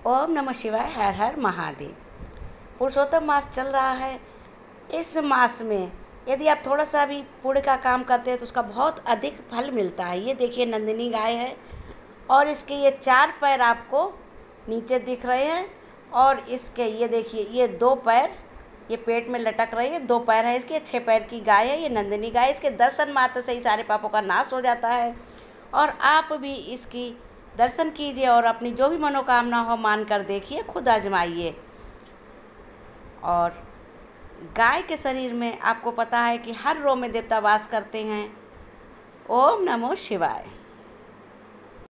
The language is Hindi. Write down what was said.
ओम नमः शिवाय। हर हर महादेव। पुरुषोत्तम मास चल रहा है। इस मास में यदि आप थोड़ा सा भी पुण्य का काम करते हैं तो उसका बहुत अधिक फल मिलता है। ये देखिए नंदिनी गाय है और इसके ये 4 पैर आपको नीचे दिख रहे हैं और इसके ये देखिए ये 2 पैर ये पेट में लटक रही है। 2 पैर है इसके, 6 पैर की गाय है ये नंदिनी गाय। इसके दर्शन मात्र से ही सारे पापों का नाश हो जाता है। और आप भी इसकी दर्शन कीजिए और अपनी जो भी मनोकामना हो मान कर देखिए, खुद आजमाइए। और गाय के शरीर में आपको पता है कि हर रो में देवता वास करते हैं। ओम नमो शिवाय।